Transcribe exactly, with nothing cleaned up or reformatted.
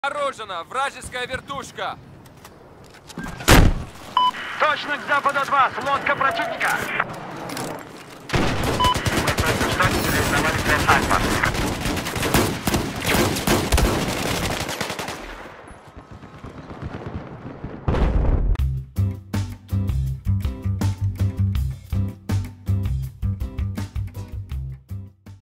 Обнаружена вражеская вертушка. Точно к западу от вас, лодка противника. Мы только что реализовали Альфа.